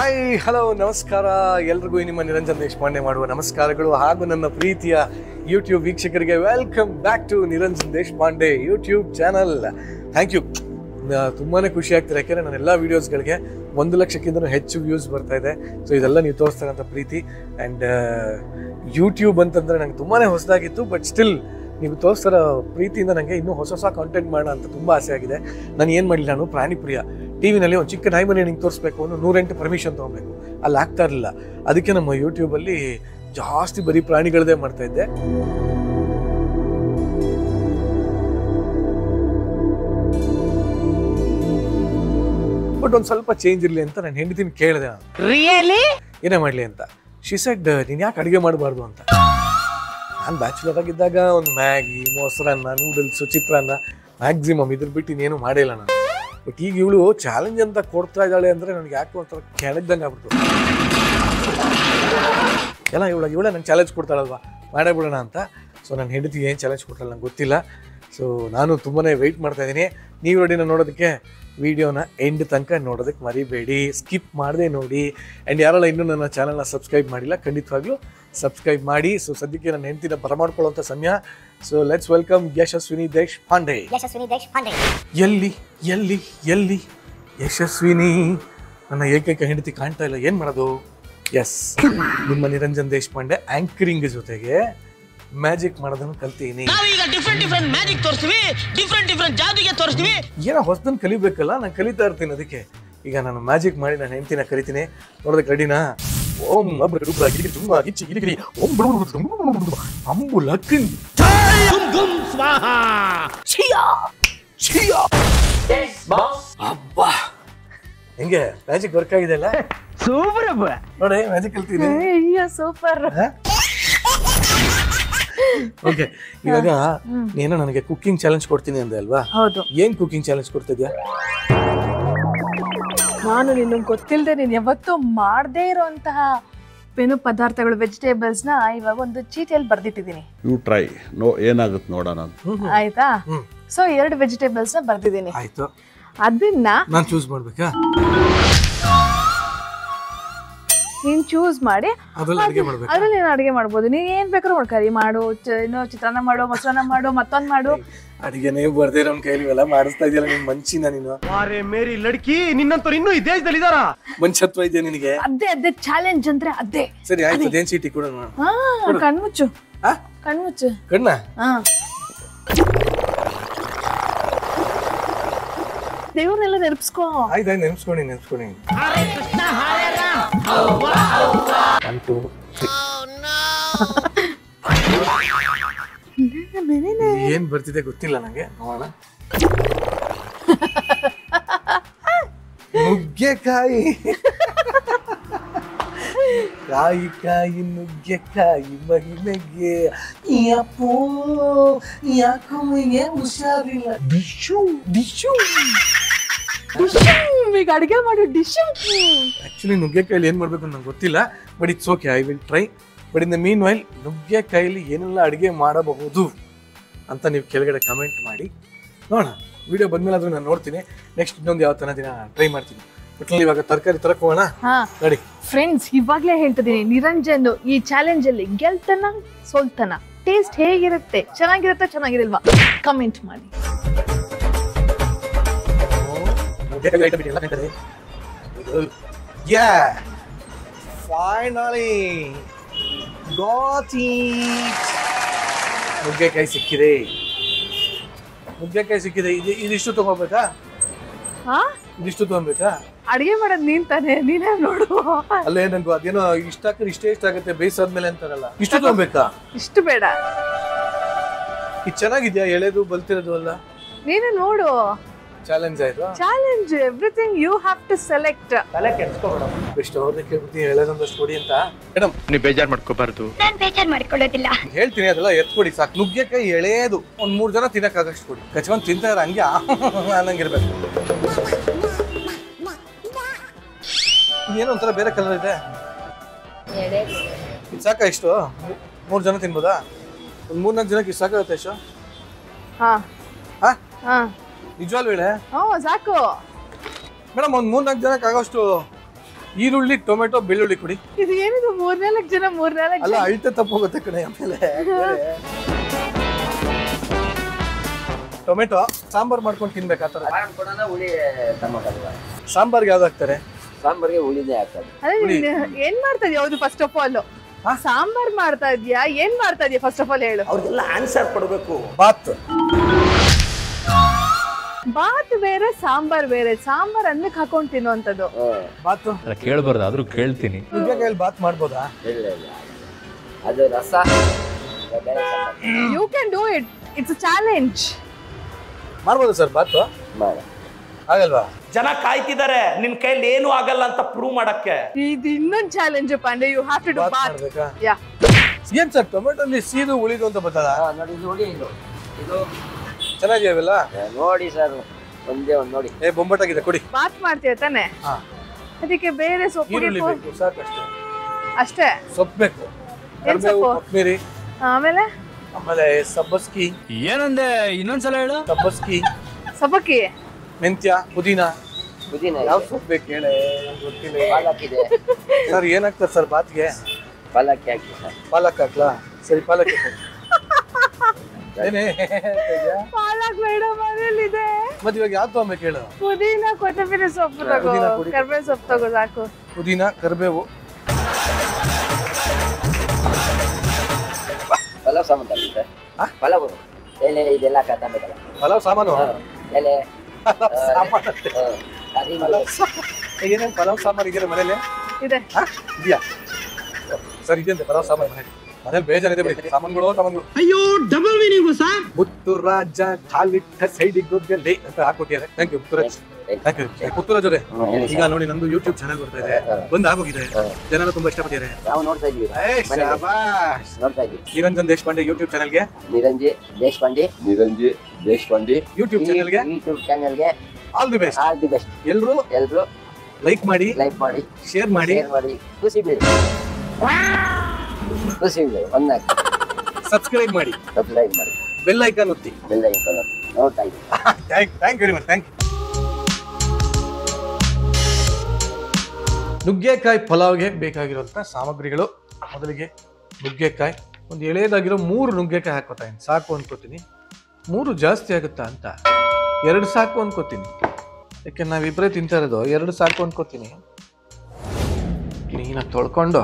Hi hello ನಮಸ್ಕಾರ ಎಲ್ರಿಗೂ ನಿಮ್ಮ ನಿರಂಜನ್ ದೇಶಪಾಂಡೆ ಮಾಡುವ ನಮಸ್ಕಾರಗಳು ಹಾಗೂ ನನ್ನ ಪ್ರೀತಿಯ ಯೂಟ್ಯೂಬ್ ವೀಕ್ಷಕರಿಗೆ welcome back to Niranjan Deshpande YouTube channel. Thank you. ತುಂಬಾ ಖುಷಿ ಆಗ್ತಿದೆ, ಯಾಕೆಂದರೆ ನನ್ನ ಎಲ್ಲ ವೀಡಿಯೋಸ್ಗಳಿಗೆ 1 ಲಕ್ಷಕ್ಕಿಂತ ಹೆಚ್ಚು ವ್ಯೂಸ್ ಬರ್ತಾ ಇದೆ. ಸೊ ಇದೆಲ್ಲ ನೀವು ತೋರಿಸ್ತಕ್ಕಂಥ ಪ್ರೀತಿ. ಆ್ಯಂಡ್ ಯೂಟ್ಯೂಬ್ ಅಂತಂದರೆ ನಂಗೆ ತುಂಬಾ ಹೊಸದಾಗಿತ್ತು, ಬಟ್ ಸ್ಟಿಲ್ ನೀವು ತೋರಿಸ್ತಾರ ಪ್ರೀತಿಯಿಂದ ನನಗೆ ಇನ್ನೂ ಹೊಸ ಕಾಂಟೆಂಟ್ ಮಾಡೋಣ ಅಂತ ತುಂಬ ಆಸೆ ಆಗಿದೆ. ನಾನು ಏನು ಮಾಡಲಿಲ್ಲ, ನಾನು ಪ್ರಾಣಿ ಪ್ರಿಯ ಟಿವಿನಲ್ಲಿ ಒಂದು ಚಿಕ್ಕ ನಾಯಿ ಮನೆ ನಿಂಗೆ ತೋರಿಸ್ಬೇಕು ಅನ್ನೋ 108 ಪರ್ಮಿಷನ್ ತೊಗೊಬೇಕು, ಅಲ್ಲಿ ಆಗ್ತಾ ಇರಲಿಲ್ಲ. ಅದಕ್ಕೆ ನಮ್ಮ ಯೂಟ್ಯೂಬಲ್ಲಿ ಜಾಸ್ತಿ ಬರೀ ಪ್ರಾಣಿಗಳದೇ ಮಾಡ್ತಾ ಇದ್ದೆ. ಬಟ್ ಒಂದು ಸ್ವಲ್ಪ ಚೇಂಜ್ ಇರಲಿ ಅಂತ ನಾನು ಹೆಂಡತಿನ ಕೇಳಿದೆ, ಏನೇ ಮಾಡಲಿ ಅಂತ. ಶಿ ಸೆಡ್, ನೀನು ಯಾಕೆ ಅಡುಗೆ ಮಾಡಬಾರ್ದು ಅಂತ. ನಾನು ಬ್ಯಾಚುಲರ್ ಆಗಿದ್ದಾಗ ಒಂದು ಮ್ಯಾಗಿ, ಮೊಸರನ್ನ, ನೂಡಲ್ಸು, ಚಿತ್ರಾನ್ನ ಮ್ಯಾಕ್ಸಿಮಮ್ ಇದ್ರ ಬಿಟ್ಟು ಇನ್ನೇನು ಮಾಡಿಲ್ಲ ನಾನು. ಬಟ್ ಈಗ ಇವಳು ಚಾಲೆಂಜ್ ಅಂತ ಕೊಡ್ತಾ ಇದ್ದಾಳೆ ಅಂದರೆ ನನಗೆ ಯಾಕೆ ಒಂಥರ ಕೆಣಗ್ದಂಗೆ ಆಗ್ಬಿಡ್ತು. ಎಲ್ಲ ಇವಳೇ ನಂಗೆ ಚಾಲೆಂಜ್ ಕೊಡ್ತಾಳಲ್ವ, ಮಾಡೇ ಬಿಡೋಣ ಅಂತ. ಸೊ ನನ್ನ ಹೆಂಡತಿಗೆ ಏನು ಚಾಲೆಂಜ್ ಕೊಟ್ಟಲ್ಲ ನಂಗೆ ಗೊತ್ತಿಲ್ಲ. ಸೊ ನಾನು ತುಂಬಾ ವೆಯ್ಟ್ ಮಾಡ್ತಾಯಿದ್ದೀನಿ. ನೀವು ರೆಡಿನ ನೋಡೋದಕ್ಕೆ ವಿಡಿಯೋನ ಎಂಡ್ ತನಕ ನೋಡೋದಕ್ಕೆ ಮರಿಬೇಡಿ, ಸ್ಕಿಪ್ ಮಾಡದೆ ನೋಡಿ. ಆ್ಯಂಡ್ ಯಾರೆಲ್ಲ ಇನ್ನೂ ನನ್ನ ಚಾನಲ್ನ ಸಬ್ಸ್ಕ್ರೈಬ್ ಮಾಡಿಲ್ಲ, ಖಂಡಿತವಾಗ್ಲೂ ಸಬ್ಸ್ಕ್ರೈಬ್ ಮಾಡಿ. ಸೊ ಸದ್ಯಕ್ಕೆ ನನ್ನ ಹೆಂಡತಿನ ಬರಮಾಡ್ಕೊಳ್ಳೋಂಥ ಸಮಯ. So let's welcome Yashaswini Deshpande. ಎಲ್ಲಿ ಎಲ್ಲಿ ಎಲ್ಲಿ ಯಶಸ್ವಿನಿ, ನನ್ನ ಏಕೈಕ ಹೆಂಡತಿ ಕಾಣ್ತಾ ಇಲ್ಲ, ಏನು ಮಾಡೋದು? ಎಸ್, ನಿಮ್ಮ ನಿರಂಜನ್ ದೇಶಪಾಂಡೆ ಆಂಕರಿಂಗ್ ಜೊತೆಗೆ ಮ್ಯಾಜಿಕ್ ಮಾಡೋದನ್ನು ಕಲ್ತೀನಿ. ಏನೋ ಹೊಸದನ್ನು ಕಲಿಬೇಕಲ್ಲ, ನಾನು ಕಲಿತಾ ಇರ್ತೀನಿ. ಅದಕ್ಕೆ ಈಗ ನಾನು ಮ್ಯಾಜಿಕ್ ಮಾಡಿ ನಾನು ಹೆಂಡತಿನ ಕರಿತೀನಿ. ನೋಡೋದಕ್ಕೆ ರೆಡಿನಾ? ಓಂ ತುಂಬಾ ಗಿಚ್ಚಿ ಗಿರಿಗಿರಿ ಓಂ ಅಂಬು ಲಕ್ಕಿನ್ ಅಬ್ಬಾ, ಹೆಂಗೆ ಮ್ಯಾಜಿಕ್ ವರ್ಕ್ ಆಗಿದೆ ಅಲ್ಲ? ಸೂಪರ್ ನೋಡಿ, ಮ್ಯಾಜಿಕ್ ಕಲ್ತೀನಿ. ಸೂಪರ್. ಓಕೆ, ಇವಾಗ ನೀನು ನನಗೆ ಕುಕಿಂಗ್ ಚಾಲೆಂಜ್ ಕೊಡ್ತೀನಿ ಅಂದೆ ಅಲ್ವಾ? ಹೌದು. ಏನ್ ಕುಕಿಂಗ್ ಚಾಲೆಂಜ್ ಕೊಡ್ತಿದ್ಯಾ? ನಾನು ನಿನಗೆ ಗೊತ್ತಿಲ್ಲದೆ ನೀನು ಯಾವತ್ತೂ ಮಾಡದೇ ಇರೋಂತಹ ಪದಾರ್ಥಗಳು, ವೆಜಿಟೇಬಲ್ಸ್ ನ ಇವಾಗ ಒಂದು ಚೀಟಿಯಲ್ಲಿ ಬರ್ದಿಟ್ಟಿದ್ದೀನಿ. ಯು ಟ್ರೈ, ಏನಾಗುತ್ತೆ ನೋಡೋಣ. ಆಯ್ತಾ? ಸೊ 2 ವೆಜಿಟೇಬಲ್ಸ್ ನ ಬರ್ದಿದ್ದೀನಿ. ಆಯ್ತು, ಅದನ್ನ ನಾನು ಚೂಸ್ ಮಾಡ್ಬೇಕಾ? ನೀನ್ ಚೂಸ್ ಮಾಡಿ ಅದ್ರಲ್ಲಿ ನೀನು ಅಡುಗೆ ಮಾಡ್ಬೋದು. ನೀನ್ ಏನ್ ಬೇಕಾದ್ರೂ ಮಾಡು, ಕರಿ ಮಾಡು, ಚಿತ್ರಾನ್ನ ಮಾಡು, ಮೊಸರನ್ನ ಮಾಡು, ಮತ್ತೊಂದ್ ಮಾಡು. ಅಡಿಗೆನೇ ಬರ್ದೇ ಇರೋ ಕೈಲಿ ಎಲ್ಲ ಮಾಡಿಸ್ತಾ ಇದೆಯಲ್ಲ ನೀನ್, ಮಂಚಿನ ನೀನು. ಮೇರಿ ಲಡ್ಕಿ, ನಿನ್ನಂತವ್ರು ಇನ್ನೂ ಈ ದೇಶದಲ್ಲಿ ಇದಾರ? ಮಂಚತ್ವ ಇದೆಯಾ ನಿನಗೆ? ಅದೇ ಚಾಲೆಂಜ್ ಅಂದ್ರೆ ಅದೇ. ಸರಿ ಆಯ್ತು, ಅದೇನ್ ಚೀಟಿ ಕೂಡ ಕಣ್ಮುಚ್ಚು. ಕಣ್ಮುಚ್ಚು. ಕಣ್ಣ? ದೇವ್ರನ್ನೆಲ್ಲ ನೆನಪಿಸ್ಕೋ. ಆಯ್ತು, ನೆನ್ಸ್ಕೊಂಡಿ. 1 2 3 ಏನ್ ಬರ್ತಿದೆ ಗೊತ್ತಿಲ್ಲ ನಂಗೆ, ನೋಡೋಣ. ನುಗ್ಗೆಕಾಯಿ, ಕಾಯಿ ಕಾಯಿ ನುಗ್ಗೆಕಾಯಿ ಮಹಿಳೆಗೆ ಯಾಕೋ ಹುಷಾರಿಲ್ಲ. ಈಗ ಅಡಿಗೆ ಮಾಡಿ ಡಿಶ್. ಆಕ್ಚುಲಿ ನುಗ್ಗೆಕಾಯಿಲಿ ಏನ್ ಮಾಡ್ಬೇಕು ನಂಗೆ ಗೊತ್ತಿಲ್ಲ, but it's okay, I will try. But in the meanwhile ನುಗ್ಗೆಕಾಯಿಲಿ ಏನೆಲ್ಲ ಅಡುಗೆ ಮಾಡಬಹುದು ಅಂತ ನೀವು ಕೆಳಗಡೆ ಕಮೆಂಟ್ ಮಾಡಿ ನೋಡೋಣ. ವಿಡಿಯೋ ಬಂದ್ಮೇಲೆ ಆದ್ರೂ ನಾನು ನೋಡ್ತೀನಿ. ನೆಕ್ಸ್ಟ್ ಇನ್ನೊಂದು ಯಾವ ದಿನ ಟ್ರೈ ಮಾಡ್ತೀನಿ. ಬಟ್ ಇವಾಗ ತರಕಾರಿ ತರಕ್ ಹೋಗೋಣ. ನೋಡಿ ಫ್ರೆಂಡ್ಸ್, ಇವಾಗ್ಲೇ ಹೇಳ್ತಿದ್ದೀನಿ, ನಿರಂಜನ್ ಈ ಚಾಲೆಂಜ್ ಅಲ್ಲಿ ಗೆಲ್ತನ ಸೋಲ್ತನ, ಟೇಸ್ಟ್ ಹೇಗಿರುತ್ತೆ, ಚೆನ್ನಾಗಿರುತ್ತೆ ಚೆನ್ನಾಗಿರಲ್ವಾ, ಕಮೆಂಟ್ ಮಾಡಿ. ನುಗ್ಗೆಕಾಯಿ ಸಿಕ್ಕಿದೆ. ಇದಿಷ್ಟು ತಗೋಬೇಕಾ? ಇದಿಷ್ಟು ತಗೋಬೇಕಾ? ಅಡಿಗೆ ಮಾಡೋದ್ ನೀನ್ ತಾನೆ, ನೀನೇ ನೋಡು. ಅಲ್ಲೇ ನಂಗೆ ಅದೇನೋ ಇಷ್ಟ ಆಗುತ್ತೆ ಬೇಯಿಸಾದ್ಮೇಲೆ ಅಂತಾರಲ್ಲ, ಇಷ್ಟು ತಗೋಬೇಕಾ? ಇಷ್ಟು ಬೇಡ. ಇದು ಚೆನ್ನಾಗಿದ್ಯಾ? ಎಳೆದು ಬಲ್ತಿರೋದು ಅಲ್ಲ? ನೀನು ನೋಡು. ಚಾಲೆಂಜ್ ಆಯ್ತು. Challenge, everything you have to select. ತಲೆ ಕೆಡ್ಸ್ಕೊಬೇಡ. ಎಷ್ಟು ಅವ್ರನ್ನ ಕೇಳ್ಬಿಡ್ತೀನಿ ಎಳೆದೊಂದಷ್ಟು ಕೊಡಿ ಅಂತ. ಮೇಡಮ್, ನೀವು ಬೇಜಾರ್ ಮಾಡ್ಕೋಬಾರ್ದು. ನಾನು ಬೇಜಾರ್ ಮಾಡ್ಕೊಳ್ಳೋದಿಲ್ಲ. ಹೇಳ್ತೀನಿ, ಅದೆಲ್ಲ ಎತ್ಕೊಡಿ ಸಾಕು. ನುಗ್ಗೆಕಾಯಿ ಎಳೆದು ಒಂದ್ 3 ಜನ ತಿನ್ನಕ್ಕಾಗಷ್ಟು ಕೊಡಿ. ಕಚ್ಕೊಂಡ್ ತಿಂತಾರೆ ಹಂಗೆ ಅನ್ನಂಗಿರ್ಬೇಕು. ಏನೋ ಒಂಥರ ಬೇರೆ ಕಲರ್ ಇದೆ. ಇದು ಸಾಕ? ಇಷ್ಟು 3 ಜನ ತಿನ್ಬೋದಾ? ಒಂದು 3-4 ಜನಕ್ಕೆ ಇಷ್ಟು ಸಾಕಾಗುತ್ತೆ? ಎಷ್ಟು? ನಿಜವಾಗ್ಲೂ ಹೇಳೆ? ಸಾಕು ಮೇಡಮ್. ಒಂದು 3-4 ಜನಕ್ಕೆ ಆಗೋಷ್ಟು ಈರುಳ್ಳಿ ಟೊಮೆಟೊ ಬೆಳ್ಳುಳ್ಳಿ ಕೊಡಿ. ಇದು ಏನಿದು 3-4 ಜನ 3-4 ಅಲ್ಲ ಅಳತೆ ತಪ್ಪೋಗುತ್ತೆ ಕಣೆ. ಆಮೇಲೆ ಟೊಮೆಟೊ ಸಾಂಬಾರ್ ಮಾಡ್ಕೊಂಡು ತಿನ್ಬೇಕು. ಆ ಥರ ಸಾಂಬಾರ್ಗೆ ಯಾವ್ದು ಹಾಕ್ತಾರೆ? ಸಾಂಬಾರ್ಗೆ ಹುಳಿನೇ ಹಾಕೋದು. ಅದೇ ಏನ್ ಮಾಡ್ತಾ ಇದೀಯ? ಹೌದು, ಫಸ್ಟ್ ಆಫ್ ಆಲ್ ಸಾಂಬಾರ್ ಮಾಡ್ತಾ ಇದೀಯಾ? ಏನ್ ಮಾಡ್ತಾ ಇದೀಯ ಫಸ್ಟ್ ಆಫ್ ಆಲ್ ಹೇಳು. ಅವ್ರಿಗೆಲ್ಲ ಆನ್ಸರ್ ಕೊಡ್ಬೇಕು. ಬಾತ್ ಬೇರೆ ಸಾಂಬಾರ್ ಬೇರೆ. ಸಾಂಬಾರ್ ಅನ್ನಕ್ಕೆ ಹಾಕೊಂಡ್ ತಿನ್ನುವಂಥದ್ದು. ಬಾತು ಕೇಳಬಾರ್ದು ಆದ್ರೂ ಕೇಳ್ತೀನಿ. ನುಗ್ಗೆಕಾಯಲ್ಲಿ ಬಾತ್ ಮಾಡ್ಬೋದಾ? ಇಲ್ಲ ಅದು ರಸ. You can do it. It's a challenge. ಮಾಡ್ಬೋದು ಸರ್ ಬಾತು? ಆಗಲ್ವಾ? ಜನ ಕಾಯ್ತಿದ್ದಾರೆ ನಿನ್ ಕೈಲಿ ಏನು ಆಗಲ್ಲ ಅಂತ ಪ್ರೂವ್ ಮಾಡಕ್ಕೆ. ಇದು ಇನ್ನೊಂದು challenge Pande. You have to do bath. ಮಾಡ್ಬೇಕಾ? ಯಾ. ಏನ್ ಸರ್ ಟೊಮೆಟೊಲಿ ಸೀದು ಉಳಿದು ಅಂತ ಬರ್ತದ? ನೋಡಿ ಇದು ಹುಳಿ. ಇದು ಚೆನ್ನಾಗಿವೆಲ್ಲ ನೋಡಿ ಸರ್, ಒಂದೇ ಒಂದು ನೋಡಿ. ಬೊಂಬಟಾಗಿದೆ ಕೊಡಿ. ಬಾತ್ ಮಾಡ್ತೀಯ ತಾನೆ? ಅದಕ್ಕೆ ಬೇರೆ ಸೊಪ್ಪು ಈರುಳ್ಳಿ ಬೇಕು ಸಾಕಷ್ಟೇ. ಅಷ್ಟೇ ಸೊಪ್ಪು ಬೇಕು, ಕರಿಬೇವು, ಕೊತ್ತಂಬರಿ, ಆಮೇಲೆ ಸಬ್ಬಸ್ಗಿ. ಏನಂದೆ ಇನ್ನೊಂದ್ಸಲ ಹೇಳು. ಸಬ್ಬಕ್ಕಿ, ಮೆಂತ್ಯ, ಪುದೀನ. ಯಾವ ಸೊಪ್ಪು ಬೇಕು ಹೇಳೆ? ಗೊತ್ತಿಲ್ಲ. ಪಾಲಕ್ ಇದೆ ಸರ್ ಏನಾಗ್ತದೆ ಸರ್ ಬಾತ್ಗೆ? ಪಾಲಕ್ ಹಾಕಿ ಸರ್. ಪಾಲಕ್ ಹಾಕ್ಲಾ? ಸರಿ ಪಾಲಕ್ ಏನೇ ಪಾಲಕ್ ಬೇಡ, ಮನೇಲಿದೆ. ಮತ್ತೆ ಇವಾಗ ಯಾವ್ದು ತಗೋಬೇಕು ಹೇಳು? ಪುದೀನ, ಕೊತ್ತಂಬರಿ ಸೊಪ್ಪು ತಗೋ, ಕರಿಬೇವು ಸೊಪ್ಪು ತಗೋ ಸಾಕು. ಪುದೀನ, ಕರಿಬೇವು. ಪಲಾವ್ ಸಾಮಾನು ತಗೊಳ್ಳಿ ಸರ್. ಪಲಾವ್ ಎಲೆ ಇದೆಲ್ಲ ತಗೊಬೇಕಲ್ಲ. ಪಲಾವ್ ಸಾಮಾನು? ಎಲೆ ಏನೇನು ಪಲಾವ್ ಸಾಮಾನು ಇದೆ ಮನೇಲಿ? ಇದೆ. ಇದೆಯಾ ಸರ್? ಇದೆಯಂತೆ ಪಲಾವ್ ಸಾಮಾನು ಮನೇಲಿ ಬೇಜಾರಿದೆ ಬಿಡಿ. ಸಾಮಾನುಗಳು. ಅಯ್ಯೋ ಡಬಲ್ ಮೀನಿಂಗ್ ಸರ್. ಮುತ್ತುರಾಜ ಕಾಲಿಟ್ಟ ಸೈಡಿಗೆ ಗೊತ್ತಲ್ಲಿ ಅಂತ ಹಾಕ್ಬಿಟ್ಟಿದ್ದಾರೆ. Thank you Muthuraj. Thank you Muthuraj ಅವರೇ. ಈಗ ನೋಡಿ ನಂದು ಯೂಟ್ಯೂಬ್ ಚಾನಲ್ ಬರ್ತಾ ಇದೆ, ಬಂದ್ ಆಗೋಗಿದೆ. ಜನ ತುಂಬಾ ಇಷ್ಟಪಟ್ಟಿದ್ದಾರೆ. ನಾವು ನೋಡ್ತಾ ಇದೀವಿ. ನೋಡ್ತಾ ಇದೀವಿ ನಿರಂಜನ್ ದೇಶಪಾಂಡೆ ಯೂಟ್ಯೂಬ್ ಚಾನಲ್ಗೆ. ನಿರಂಜನ್ ದೇಶಪಾಂಡೆ ಯೂಟ್ಯೂಬ್ ಚಾನಲ್ಗೆ ಆಲ್ ದಿ ಬೆಸ್ಟ್. ಎಲ್ರು ಲೈಕ್ ಮಾಡಿ, ಶೇರ್ ಮಾಡಿ, ಖುಷಿ ಬೀಳಿ ಒಂದಾಗಿ ಸಬ್ಸ್ಕ್ರೈಬ್ ಮಾಡಿ, ಬೆಲ್ ಐಕಾನ್ ಒತ್ತಿ. ನೋಡ್ತಾ ಇದ್ದೀವಿ. Thank you very much. Thank you. ನುಗ್ಗೆಕಾಯಿ ಪಲಾವ್ಗೆ ಬೇಕಾಗಿರುವಂಥ ಸಾಮಗ್ರಿಗಳು. ಮೊದಲಿಗೆ ನುಗ್ಗೆಕಾಯಿ, ಒಂದು ಎಳೆದಾಗಿರೋ 3 ನುಗ್ಗೆಕಾಯಿ ಹಾಕೋತಾ ಇದ್ದೀನಿ. ಸಾಕು ಅನ್ಕೋತೀನಿ. 3 ಜಾಸ್ತಿ ಆಗುತ್ತಾ ಅಂತ 2 ಸಾಕು ಅನ್ಕೋತೀನಿ. ಯಾಕೆ ನಾವಿಬ್ಬರೇ ತಿಂತಾ ಇರೋದು, 2 ಸಾಕು ಅನ್ಕೋತೀನಿ. ಕ್ಲೀನಾಗಿ ತೊಳ್ಕೊಂಡು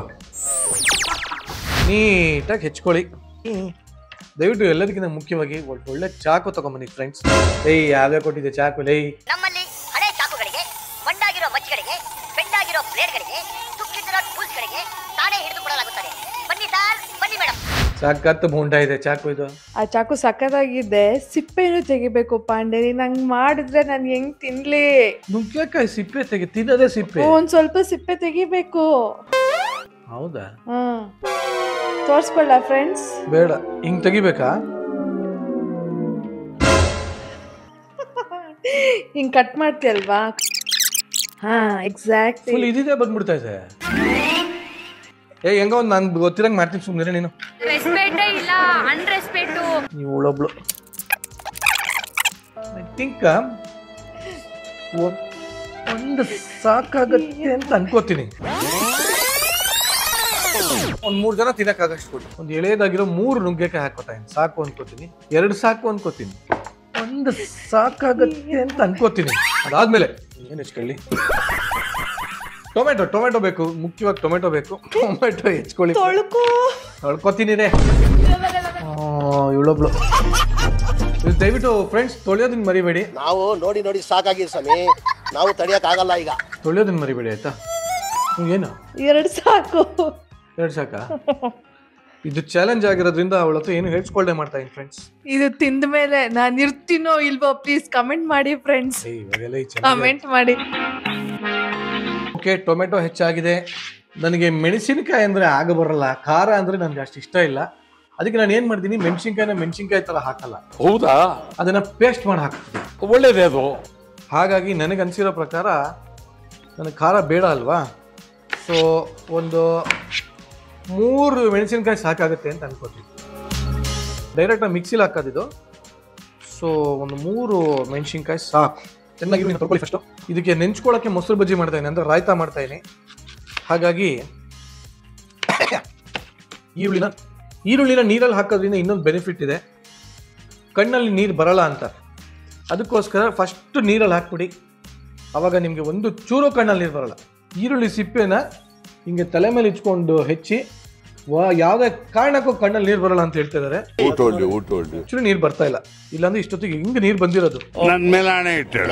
ನೀಟಾಗಿ ಹೆಚ್ಕೊಳ್ಳಿ. ದಯವಿಟ್ಟು ಎಲ್ಲದಕ್ಕಿಂತ ಮುಖ್ಯವಾಗಿ ಒಳ್ಳೆ ಚಾಕು ತಗೊಂಬನ್ನಿ ಫ್ರೆಂಡ್ಸ್. ಯಾವ್ದೇ ಕೊಟ್ಟಿದೆ ಚಾಕು? ನಮ್ಮಲ್ಲಿ ಹಳೆ ಚಾಕುಗಳಿಗೆ, ಮಂಡಾಗಿರೋ ಮಚ್ಚಿಗಳಿಗೆ, ಬೆಂಡಾಗಿರೋ ಬ್ಲೇಡ್ಗಳಿಗೆ, ತುಕ್ಕಿದಿರೋ ಟೂಲ್ಸ್ಗಳಿಗೆ ತಾನೇ ಹಿಡಿದು ಕೊಡಲಾಗುತ್ತದೆ. ಬನ್ನಿ ಸರ್, ಬನ್ನಿ ಮೇಡಮ್. ಸಖತ್ ಮುಂಡ ಇದೆ ಚಾಕು ಇದು. ಆ ಚಾಕು ಸಖತ್ತಾಗಿದೆ. ಸಿಪ್ಪೆನು ತೆಗಿಬೇಕು ಪಾಂಡೆ. ನಂಗೆ ಮಾಡಿದ್ರೆ ನಾನು ಹೆಂಗ್ ತಿನ್ಲಿ? ನುಗ್ಗೆಕಾಯಿ ಸಿಪ್ಪೆ ತಿನ್ನೋದೇ ಸಿಪ್ಪೆ. ಒಂದ್ ಸ್ವಲ್ಪ ಸಿಪ್ಪೆ ತೆಗಿಬೇಕು. ಹೌದಾ? ತೋರ್ಸ್ಕೊಳ್ಳ ಫ್ರೆಂಡ್ಸ್? ಬೇಡ, ಹಿಂಗ್ ತೆಗಿಬೇಕಾ? ಹಿಂಗ್ ಕಟ್ ಮಾಡ್ತೀಯಲ್ವಾ? ಹಾ, ಎಕ್ಸಾಕ್ಟ್ಲಿ. ಫುಲ್ ಇದಿದೆ ಬಂದ್ಬಿಡ್ತಾ ಇದೆ. ಹೆಂಗ ಒಂದ್ ನಾನ್ ಗೊತ್ತಿರಂಗ್ ಮಾಡ್ತೀನಿ, ಸುಮ್ಮನೆ ನೀನು. ರೆಸ್ಪೆಕ್ಟೇ ಇಲ್ಲ, ಅನ್ರೆಸ್ಪೆಕ್ಟು. ನೀವು ಉಳೊಬ್ಳು. ಐ ಥಿಂಕ್ ಒಂದು ಸಾಕಾಗತ್ತೆ ಅಂತ ಅನ್ಕೋತೀನಿ. ಒಂದ್ 3 ಜನ ತಿನ್ನಕ್ಕಾಗಷ್ಟು ಕೊಟ್ಟು ಒಂದು ಎಳೆದಾಗಿರೋ 3 ನುಗ್ಗೆಕಾಯಿ ಹಾಕೋತಾ ಇದ್ದೀನಿ. ಸಾಕು ಅನ್ಕೋತೀನಿ. 2 ಸಾಕು ಅನ್ಕೋತೀನಿ. 1 ಸಾಕಾಗತ್ತೆ ಅಂತ ಅನ್ಕೋತೀನಿ. ಅದಾದ್ಮೇಲೆ ಏನ್ ಹೆಚ್ಕೊಳ್ಳಿ? ಟೊಮೆಟೊ ಬೇಕು, ಮುಖ್ಯವಾಗಿ ಟೊಮೆಟೊ ಬೇಕು. ಟೊಮೆಟೊ ಹೆಚ್ಕೊಳ್ಳಿ. ತೊಳ್ಕೊತೀನಿ ರೇ. ಇವಳೊಬ್ಳು. ದಯವಿಟ್ಟು ಫ್ರೆಂಡ್ಸ್ ತೊಳೆಯೋದನ್ನ ಮರಿಬೇಡಿ. ನಾವು ನೋಡಿ ಸಾಕಾಗಿದೆ ಸ್ವಾಮಿ, ನಾವು ತಡಿಯಕ್ ಆಗಲ್ಲ ಈಗ. ತೊಳೆಯೋದನ್ನ ಮರಿಬೇಡಿ ಆಯ್ತಾ? ಏನು 2 ಸಾಕು? 2 ಸಾಕಾ? ಇದು ಚಾಲೆಂಜ್ ಆಗಿರೋದ್ರಿಂದ ಅವಳ ಹತ್ರ ಏನು ಹೇಳ್ಸ್ಕೊಳ್ದೆ ಮಾಡ್ತಾ ಇದ್ದೀನಿ ಫ್ರೆಂಡ್ಸ್. ಇದು ತಿಂದ ಮೇಲೆ ನಾನು ಇರ್ತೀನೋ ಇಲ್ವೋ ಪ್ಲೀಸ್ ಕಮೆಂಟ್ ಮಾಡಿ ಫ್ರೆಂಡ್ಸ್. ಕಮೆಂಟ್ ಮಾಡಿ. ಓಕೆ, ಟೊಮೆಟೊ ಹೆಚ್ಚಾಗಿದೆ. ನನಗೆ ಮೆಣಸಿನಕಾಯಿ ಅಂದರೆ ಆಗ ಬರಲ್ಲ, ಖಾರ ಅಂದರೆ ನನಗೆ ಅಷ್ಟು ಇಷ್ಟ ಇಲ್ಲ. ಅದಕ್ಕೆ ನಾನು ಏನು ಮಾಡ್ತೀನಿ, ಮೆಣಸಿನ್ಕಾಯಿ ಥರ ಹಾಕಲ್ಲ. ಹೌದಾ? ಅದನ್ನು ಪೇಸ್ಟ್ ಮಾಡಿ ಹಾಕ್ತೀನಿ. ಒಳ್ಳೇದೇ ಅದು. ಹಾಗಾಗಿ ನನಗೆ ಅನಿಸಿರೋ ಪ್ರಕಾರ ನನಗೆ ಖಾರ ಬೇಡ ಅಲ್ವಾ, ಸೊ ಒಂದು 3 ಮೆಣಸಿನ್ಕಾಯಿ ಸಾಕಾಗುತ್ತೆ ಅಂತ ಅನ್ಕೋತೀನಿ. ಡೈರೆಕ್ಟಾಗಿ ಮಿಕ್ಸಿಲಿ ಹಾಕೋದಿದ್ದು. ಸೊ ಒಂದು 3 ಮೆಣಸಿನ್ಕಾಯಿ ಸಾಕು. ಚೆನ್ನಾಗಿ ತೊಳ್ಕೊಳ್ಳಿ ಫಸ್ಟು. ಇದಕ್ಕೆ ನೆಂಚ್ಕೊಳ್ಳೋಕ್ಕೆ ಮೊಸರು ಬಜ್ಜಿ ಮಾಡ್ತಾಯಿದ್ದೀನಿ, ಅಂದರೆ ರಾಯ್ತಾ ಮಾಡ್ತಾಯಿದ್ದೀನಿ. ಹಾಗಾಗಿ ಈರುಳ್ಳಿನ ನೀರಲ್ಲಿ ಹಾಕೋದ್ರಿಂದ ಇನ್ನೊಂದು ಬೆನಿಫಿಟ್ ಇದೆ, ಕಣ್ಣಲ್ಲಿ ನೀರು ಬರಲ್ಲ ಅಂತ. ಅದಕ್ಕೋಸ್ಕರ ಫಸ್ಟ್ ನೀರಲ್ಲಿ ಹಾಕ್ಬಿಡಿ, ಆವಾಗ ನಿಮಗೆ ಒಂದು ಚೂರು ಕಣ್ಣಲ್ಲಿ ನೀರು ಬರಲ್ಲ. ಈರುಳ್ಳಿ ಸಿಪ್ಪೆನ ಹಿಂಗೆ ತಲೆ ಮೇಲೆ ಇಚ್ಕೊಂಡು ಹೆಚ್ಚಿ ಯಾವುದೇ ಕಾರಣಕ್ಕೂ ಕಣ್ಣಲ್ಲಿ ನೀರು ಬರಲ್ಲ ಅಂತ ಹೇಳ್ತಿದ್ದಾರೆ. ಚೂರು ನೀರು ಬರ್ತಾ ಇಲ್ಲ, ಇಲ್ಲಾಂದ್ರೆ ಇಷ್ಟೊತ್ತಿಗೆ ಹಿಂಗೆ ನೀರು ಬಂದಿರೋದು. ನನ್ನ ಮೇಲೆ ಹಣೆ ಇಟ್ಟು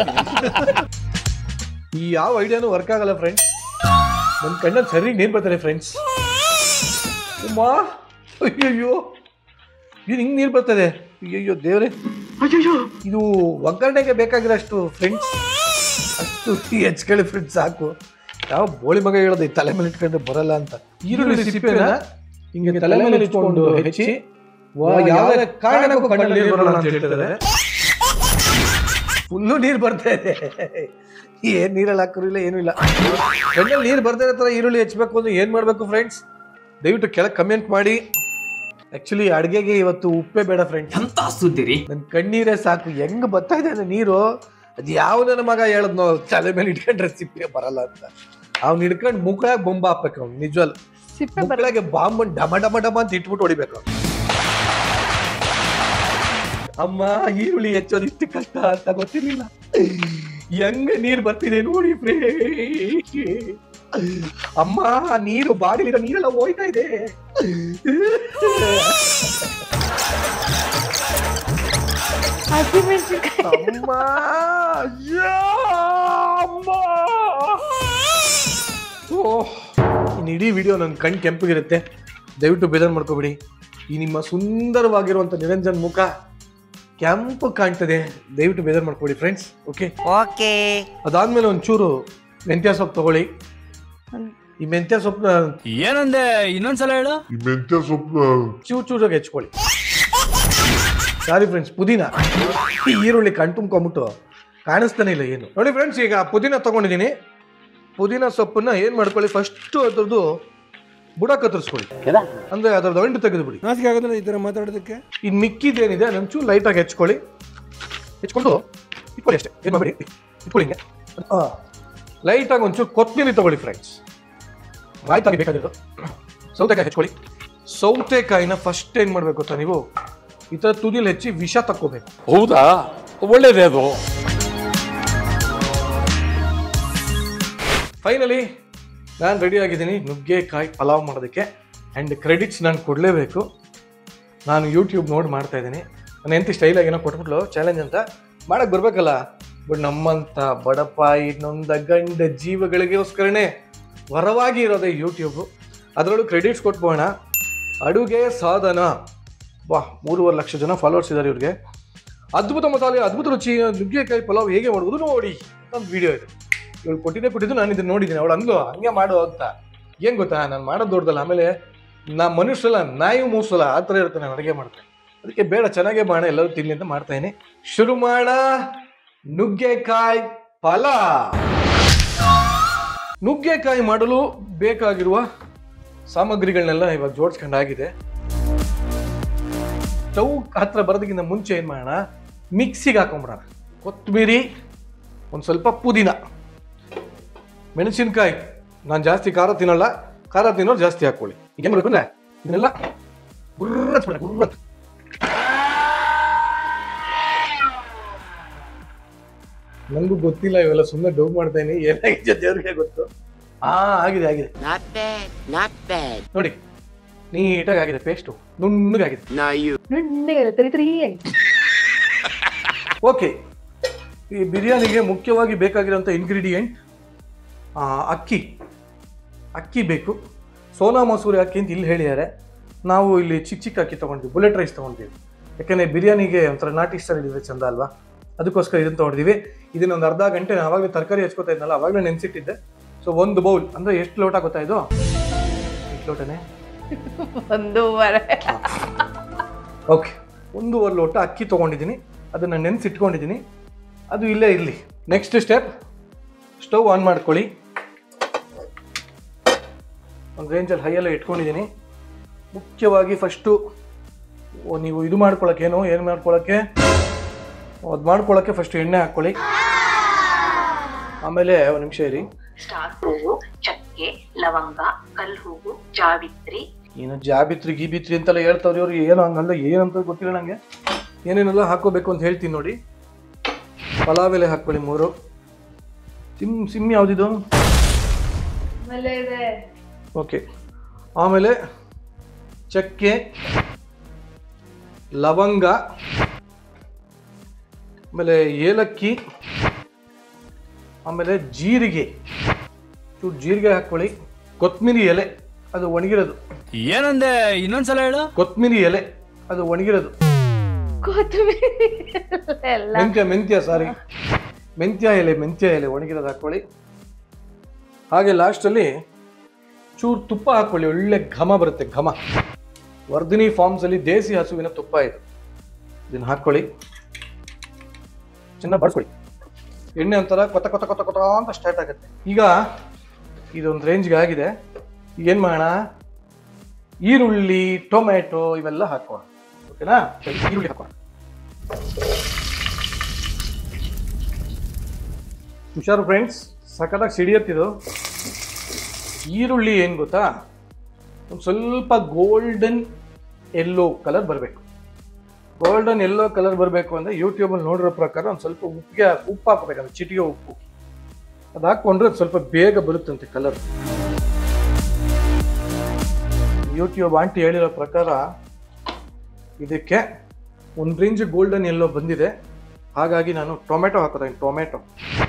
ಈ ಯಾವ ಐಡಿಯಾನು ವರ್ಕ್ ಆಗಲ್ಲ ಫ್ರೆಂಡ್ಸ್. ನನ್ನ ಕಣ್ಣಲ್ಲಿ ಸರಿಯಾಗಿ ನೀರು ಬರ್ತಾರೆ ಫ್ರೆಂಡ್ಸ್. ಅಮ್ಮಾ ಅಯ್ಯಯ್ಯೋ, ಇದು ಹಿಂಗೆ ನೀರು ಬರ್ತದೆ. ಅಯ್ಯಯ್ಯೋ ದೇವ್ರೆ, ಇದು ಒಗ್ಗರಣೆಗೆ ಬೇಕಾಗಿರೋಷ್ಟು ಫ್ರೆಂಡ್ಸ್, ಅಷ್ಟು ಹೆಚ್ಕೊಳ್ಳಿ ಫ್ರೆಂಡ್ಸ್ ಸಾಕು. ಯಾವ ಬೋಳಿ ಮಗ ಹೇಳೋದು ಈ ತಲೆ ಮೇಲೆ ಇಟ್ಕೊಂಡ್ರೆ ಬರಲ್ಲ ಅಂತ. ಈರುಳ್ಳಿ ಸಿಪ್ಪೆನ ಹಿಂಗೆ ತಲೆ ಮೇಲೆ ಇಟ್ಕೊಂಡು ಹೆಚ್ಚಿ ಯಾವುದೇ ಕಾರಣಕ್ಕೂ ಕಣ್ಣಲ್ಲಿ ನೀರು ಬರಲ್ಲ ಅಂತ ಹೇಳ್ತಿದ್ದಾರೆ. ಫುಲ್ಲು ನೀರು ಬರ್ತಾ ಇದೆ, ಏನ್ ನೀರಲ್ಲಿ ಹಾಕೋರಿಲ್ಲ ಏನೂ ಇಲ್ಲ. ಕಣ್ಣಲ್ಲಿ ನೀರು ಬರ್ತಾ ಇರೋ ಥರ ಈರುಳ್ಳಿ ಹೆಚ್ಚಬೇಕು ಅಂದ್ರೆ ಏನು ಮಾಡಬೇಕು ಫ್ರೆಂಡ್ಸ್? ದಯವಿಟ್ಟು ಕೆಳಗೆ ಕಮೆಂಟ್ ಮಾಡಿ. ಆಕ್ಚುಲಿ ಅಡುಗೆಗೆ ಇವತ್ತು ಉಪ್ಪೇ ಬೇಡ ಫ್ರೆಂಡ್ಸ್, ಎಂತ ಸುದ್ದಿರಿ, ನನ್ನ ಕಣ್ಣೀರೇ ಸಾಕು. ಹೆಂಗ್ ಬರ್ತಾ ಇದೆ ನೀರು, ಅದು ಯಾವ ನನ್ನ ಮಗ ಹೇಳದ್ನೋ ತಲೆ ಮೇಲೆ ಇಟ್ಕೊಂಡ್ರೆ ಸಿಪ್ಪೆ ಬರಲ್ಲ ಅಂತ. ಅವ್ನು ಹಿಡ್ಕೊಂಡು ಮುಕ್ಕಳಾಗ ಬೊಂಬ ಹಾಕ್ಬೇಕು. ಅವ್ನು ನಿಜವಲ್ಲ ಮುಕ್ಕಳಾಗೆ ಬಾಂಬನ್ ಡಮ ಡಮ ಡಮ ಅಂತ ಇಟ್ಬಿಟ್ಟು ಹೊಡಿಬೇಕು. ಅಮ್ಮ ಈರುಳ್ಳಿ ಹೆಚ್ಚೋದು ಇಷ್ಟು ಕಷ್ಟ ಅಂತ ಗೊತ್ತಿರಲಿಲ್ಲ. ಹೆಂಗ ನೀರು ಬರ್ತಿದೆ ನೋಡಿ ಫ್ರೇ. ಅಮ್ಮ ನೀರು ಬಾಡಿಲಿರೋ ನೀರೆಲ್ಲ ಹೋಯ್ತಾ ಇದೆ. ಅಮ್ಮ ಓಹ್, ಇನ್ನು ಇಡೀ ವಿಡಿಯೋ ನನ್ನ ಕಣ್ ಕೆಂಪಗಿರುತ್ತೆ. ದಯವಿಟ್ಟು ಬೇಜಾರು ಮಾಡ್ಕೋಬೇಡಿ. ಈ ನಿಮ್ಮ ಸುಂದರವಾಗಿರುವಂಥ ನಿರಂಜನ್ ಮುಖ ಕೆಂಪು ಕಾಣ್ತದೆ, ದಯವಿಟ್ಟು ಬೇಜಾರು ಮಾಡ್ಕೊಡಿ ಫ್ರೆಂಡ್ಸ್. Okay okay. ಅದಾದ್ಮೇಲೆ ಒಂಚೂರು ಮೆಂತ್ಯ ಸೊಪ್ಪು ತಗೊಳ್ಳಿ. ಈ ಮೆಂತ್ಯ ಸೊಪ್ಪನ್ನ ಏನಂದೆ ಇನ್ನೊಂದ್ಸಲ ಹೇಳು. ಚೂರು ಚೂರಾಗಿ ಹೆಚ್ಕೊಳ್ಳಿ. ಸಾರಿ ಫ್ರೆಂಡ್ಸ್, ಪುದೀನ. ಈ ಈರುಳ್ಳಿ ಕಣ್ ತುಂಬ್ಕೊಂಬಿಟ್ಟು ಕಾಣಿಸ್ತಾನೆ ಇಲ್ಲ ಏನು. ನೋಡಿ ಫ್ರೆಂಡ್ಸ್, ಈಗ ಪುದೀನ ತಗೊಂಡಿದ್ದೀನಿ. ಪುದೀನ ಸೊಪ್ಪನ್ನ ಏನ್ ಮಾಡ್ಕೊಳ್ಳಿ, ಫಸ್ಟ್ ಅದ್ರದ್ದು ಬುಡ ಕತ್ತರಿಸ್ಕೊಳ್ಳಿ, ಅಂದ್ರೆ ಅದ್ರದ್ದು ಅಂಟು ತೆಗೆದು ಬಿಡಿ. ನಾಚಿಕೆ ಆಗೋದಿಲ್ಲ ಈ ತರ ಮಾತಾಡೋದಕ್ಕೆ. ಇನ್ನು ಮಿಕ್ಕಿದೇನಿದೆ ಅದೊಂಚೂರು ಲೈಟಾಗಿ ಹೆಚ್ಕೊಳ್ಳಿ. ಹೆಚ್ಕೊಂಡು ಇಟ್ಕೊಳ್ಳಿ ಅಷ್ಟೇ, ಏನು ಮಾಡಬೇಡಿ, ಇಟ್ಕೊಳ್ಳಿ ಹಿಂಗೆ. ಲೈಟಾಗಿ ಒಂಚೂರು ಕೊತ್ತಂಬರಿ ತಗೊಳ್ಳಿ ಫ್ರೆಂಡ್ಸ್, ರಾಯ್ತಾಗಿ ಬೇಕಾಗಿರೋದು. ಸೌತೆಕಾಯಿ ಹೆಚ್ಕೊಳ್ಳಿ. ಸೌತೆಕಾಯಿನ ಫಸ್ಟ್ ಏನು ಮಾಡಬೇಕು ಗೊತ್ತಾ, ನೀವು ಈ ಥರ ತುದಿಲಿ ಹೆಚ್ಚಿ ವಿಷ ತಕ್ಕೋಬೇಕು. ಹೌದಾ, ಒಳ್ಳೇದೇ ಅದು. ಫೈನಲಿ ನಾನು ರೆಡಿ ಆಗಿದ್ದೀನಿ ನುಗ್ಗೆಕಾಯಿ ಪಲಾವ್ ಮಾಡೋದಕ್ಕೆ. ಆ್ಯಂಡ್ ಕ್ರೆಡಿಟ್ಸ್ ನಾನು ಕೊಡಲೇಬೇಕು, ನಾನು ಯೂಟ್ಯೂಬ್ ನೋಡಿ ಮಾಡ್ತಾ ಇದ್ದೀನಿ. ನಾನು ಎಂತ ಸ್ಟೈಲಾಗಿ ಏನೋ ಕೊಟ್ಬಿಟ್ಲು ಚಾಲೆಂಜ್ ಅಂತ ಮಾಡಕ್ಕೆ ಬರಬೇಕಲ್ಲ. ಬಟ್ ನಮ್ಮಂಥ ಬಡಪಾಯಿ ನೊಂದ ಗಂಡ ಜೀವಗಳಿಗೋಸ್ಕರನೇ ವರವಾಗಿ ಇರೋದೇ ಯೂಟ್ಯೂಬು. ಅದರಲ್ಲೂ ಕ್ರೆಡಿಟ್ಸ್ ಕೊಟ್ಬೋಣ. ಅಡುಗೆ ಸಾಧನ, ವಾ 3.5 ಲಕ್ಷ ಜನ ಫಾಲೋವರ್ಸ್ ಇದ್ದಾರೆ ಇವ್ರಿಗೆ. ಅದ್ಭುತ ಮಸಾಲೆ, ಅದ್ಭುತ ರುಚಿ, ನುಗ್ಗೆಕಾಯಿ ಪಲಾವ್ ಹೇಗೆ ಮಾಡೋದು ನೋಡಿ ಒಂದು ವಿಡಿಯೋ ಇದೆ. ಇವಳು ಕೊಟ್ಟಿದ್ದು ನಾನು ಇದನ್ನು ನೋಡಿದ್ದೀನಿ. ಅವಳು ಅಂದ್ಲು ಹಂಗೆ ಮಾಡು ಅಂತ. ಏನು ಗೊತ್ತಾ, ನಾನು ಮಾಡೋದು ದೊಡ್ಡದಲ್ಲ, ಆಮೇಲೆ ನಾ ಮನುಷ್ಯಲ್ಲ ನಾಯಿ ಮೂಸಲ್ಲ ಆ ಥರ ಇರುತ್ತೆ ನಾನು ಅಡುಗೆ ಮಾಡ್ತೇನೆ. ಅದಕ್ಕೆ ಬೇಡ, ಚೆನ್ನಾಗೇ ಮಾಡೋಣ, ಎಲ್ಲರೂ ತಿನ್ನಿ ಅಂತ ಮಾಡ್ತಾಯಿದ್ದೀನಿ. ಶುರು ಮಾಡೋಣ ನುಗ್ಗೆಕಾಯಿ ಪಲಾವ್. ನುಗ್ಗೆಕಾಯಿ ಮಾಡಲು ಬೇಕಾಗಿರುವ ಸಾಮಗ್ರಿಗಳನ್ನೆಲ್ಲ ಇವಾಗ ಜೋಡಿಸ್ಕೊಂಡಾಗಿದೆ. ಸ್ಟವ್ ಹತ್ರ ಬರೋದಕ್ಕಿಂತ ಮುಂಚೆ ಏನು ಮಾಡೋಣ, ಮಿಕ್ಸಿಗೆ ಹಾಕೊಂಡ್ಬಿಡೋಣ. ಕೊತ್ತಂಬರಿ, ಒಂದು ಸ್ವಲ್ಪ ಪುದೀನ, ಮೆಣಸಿನ್ಕಾಯಿ. ನಾನು ಜಾಸ್ತಿ ಖಾರ ತಿನ್ನಲ್ಲ, ಖಾರ ತಿನ್ನೋರು ಜಾಸ್ತಿ ಹಾಕ್ಕೊಳ್ಳಿ. ಈಗ ಏನು ಮಾಡಬೇಕು ಅಂದರೆ ಇದನ್ನೆಲ್ಲ ಗುರ್ರ. ನನಗೂ ಗೊತ್ತಿಲ್ಲ, ಇವೆಲ್ಲ ಸುಮ್ಮನೆ ಡೌ ಮಾಡ್ತಾ ಇದೀನಿ. ಏನಾಗಿದೆ ದೇವ್ರಿಗೆ ಗೊತ್ತು. ಆಗಿದೆ ನೋಡಿ, ನೀಟಾಗಿ ಆಗಿದೆ. ಪೇಸ್ಟು ನುಣ್ಣಗಾಗಿದೆ. ಓಕೆ, ಈ ಬಿರಿಯಾನಿಗೆ ಮುಖ್ಯವಾಗಿ ಬೇಕಾಗಿರೋಂಥ ಇಂಗ್ರೀಡಿಯೆಂಟ್ ಅಕ್ಕಿ ಬೇಕು. ಸೋನಾ ಮಸೂರಿ ಅಕ್ಕಿ ಅಂತ ಇಲ್ಲಿ ಹೇಳಿದ್ದಾರೆ. ನಾವು ಇಲ್ಲಿ ಚಿಕ್ಕ ಅಕ್ಕಿ ತೊಗೊಂಡಿದ್ವಿ, ಬುಲೆಟ್ ರೈಸ್ ತೊಗೊಂಡಿದ್ದೀವಿ. ಯಾಕೆಂದರೆ ಬಿರಿಯಾನಿಗೆ ಒಂಥರ ನಾಟಿ ಸ್ಟೈಲ್ ಇದ್ರೆ ಚಂದ ಅಲ್ವಾ, ಅದಕ್ಕೋಸ್ಕರ ಇದನ್ನು ತೊಗೊಂಡಿದ್ದೀವಿ. ಇದನ್ನೊಂದು ಅರ್ಧ ಗಂಟೆ ನಾನು ಆವಾಗಲೇ ತರಕಾರಿ ಹೆಚ್ಕೋತಾ ಇದ್ನಲ್ಲ, ಆವಾಗಲೇ ನೆನೆಸಿಟ್ಟಿದ್ದೆ. ಸೊ 1 ಬೌಲ್ ಅಂದರೆ ಎಷ್ಟು ಲೋಟ ಗೊತ್ತಾ ಇದು? 8 ಲೋಟನೇ, 1.5. ಓಕೆ, 1.5 ಲೋಟ ಅಕ್ಕಿ ತೊಗೊಂಡಿದ್ದೀನಿ. ಅದನ್ನು ನೆನೆಸಿಟ್ಕೊಂಡಿದ್ದೀನಿ, ಅದು ಇಲ್ಲೇ ಇರಲಿ. ನೆಕ್ಸ್ಟ್ ಸ್ಟೆಪ್, ಸ್ಟವ್ ಆನ್ ಮಾಡ್ಕೊಳ್ಳಿ. ಒಂದು ರೇಂಜಲ್ಲಿ ಹೈಯಲ್ಲೇ ಇಟ್ಕೊಂಡಿದ್ದೀನಿ. ಮುಖ್ಯವಾಗಿ ಫಸ್ಟು ನೀವು ಇದು ಮಾಡ್ಕೊಳ್ಳೋಕೆ ಏನು ಮಾಡ್ಕೊಳ್ಳೋಕ್ಕೆ ಅದು ಮಾಡ್ಕೊಳ್ಳೋಕ್ಕೆ ಫಸ್ಟ್ ಎಣ್ಣೆ ಹಾಕ್ಕೊಳ್ಳಿ. ಆಮೇಲೆ ಒಂದು ನಿಮಿಷ ಇರಿ, ಚಕ್ಕೆ, ಲವಂಗ, ಕಲ್ಹೂವು, ಜಾವಿತ್ರಿ. ಏನು ಜಾಬಿತ್ರಿ ಗೀಬಿತ್ರಿ ಅಂತೆಲ್ಲ ಹೇಳ್ತಾವ್ರಿ ಅವ್ರು. ಏನು ಹಂಗಲ್ಲ, ಏನಂತ ಗೊತ್ತಿಲ್ಲ ನಂಗೆ. ಏನೇನೆಲ್ಲ ಹಾಕೋಬೇಕು ಅಂತ ಹೇಳ್ತೀನಿ ನೋಡಿ. ಪಲಾವ್ ಎಲೆ ಹಾಕೊಳ್ಳಿ 3. ಸಿಮ್ ಯಾವ್ದಿದು? ಓಕೆ. ಆಮೇಲೆ ಚಕ್ಕೆ, ಲವಂಗ, ಆಮೇಲೆ ಏಲಕ್ಕಿ, ಆಮೇಲೆ ಜೀರಿಗೆ, ಚೂರು ಜೀರಿಗೆ ಹಾಕೊಳ್ಳಿ. ಕೊತ್ತಂಬರಿ ಎಲೆ, ಅದು ಒಣಗಿರೋದು. ಏನಂದೆ ಇನ್ನೊಂದ್ಸಲ ಹೇಳು. ಕೊತ್ತಂಬರಿ ಎಲೆ, ಅದು ಒಣಗಿರೋದು. ಮೆಂತ್ಯ ಸಾರಿ, ಮೆಂತ್ಯ ಎಲೆ ಒಣಗಿರೋದು ಹಾಕೊಳ್ಳಿ. ಹಾಗೆ ಲಾಸ್ಟಲ್ಲಿ ಚೂರು ತುಪ್ಪ ಹಾಕೊಳ್ಳಿ. ಒಳ್ಳೆ ಘಮ ಬರುತ್ತೆ, ಘಮ. ವರ್ಧಿನಿ ಫಾರ್ಮ್ಸ್ ಅಲ್ಲಿ ದೇಸಿ ಹಸುವಿನ ತುಪ್ಪ ಇದು. ಇದನ್ನ ಹಾಕೊಳ್ಳಿ, ಚೆನ್ನಾಗಿ ಬಡ್ಕೊಳ್ಳಿ. ಎಣ್ಣೆ ಒಂಥರ ಕೊತ ಕೊತ ಕೊತ ಕೊತ ಅಂತ ಸ್ಟಾರ್ಟ್ ಆಗುತ್ತೆ. ಈಗ ಇದೊಂದು ರೇಂಜ್ಗೆ ಆಗಿದೆ. ಈಗ ಏನು ಮಾಡೋಣ, ಈರುಳ್ಳಿ, ಟೊಮೆಟೊ ಇವೆಲ್ಲ ಹಾಕೋಣ. ಓಕೆನಾ? ಈರುಳ್ಳಿ ಹಾಕೋಣ. ಹುಷಾರು ಫ್ರೆಂಡ್ಸ್, ಸಖತ್ತಾಗಿ ಸಿಡಿಯತ್ತಿದು. ಈರುಳ್ಳಿ ಏನು ಗೊತ್ತಾ, ಒಂದು ಸ್ವಲ್ಪ ಗೋಲ್ಡನ್ ಯೆಲ್ಲೋ ಕಲರ್ ಬರಬೇಕು. ಗೋಲ್ಡನ್ ಯೆಲ್ಲೋ ಕಲರ್ ಬರಬೇಕು ಅಂದರೆ ಯೂಟ್ಯೂಬಲ್ಲಿ ನೋಡಿರೋ ಪ್ರಕಾರ ಒಂದು ಸ್ವಲ್ಪ ಉಪ್ಪು ಹಾಕಬೇಕಂದ್ರೆ ಚಿಟಿಗೆ ಉಪ್ಪು. ಅದು ಹಾಕ್ಕೊಂಡ್ರೆ ಅದು ಸ್ವಲ್ಪ ಬೇಗ ಬರುತ್ತಂತೆ ಕಲರ್. ಯೂಟ್ಯೂಬ್ ಆಂಟಿ ಹೇಳಿರೋ ಪ್ರಕಾರ ಇದಕ್ಕೆ ಒಂದು ರೇಂಜ್ ಗೋಲ್ಡನ್ ಯೆಲ್ಲೋ ಬಂದಿದೆ. ಹಾಗಾಗಿ ನಾನು ಟೊಮೆಟೊ ಹಾಕೋತೀನಿ. ಟೊಮೆಟೊ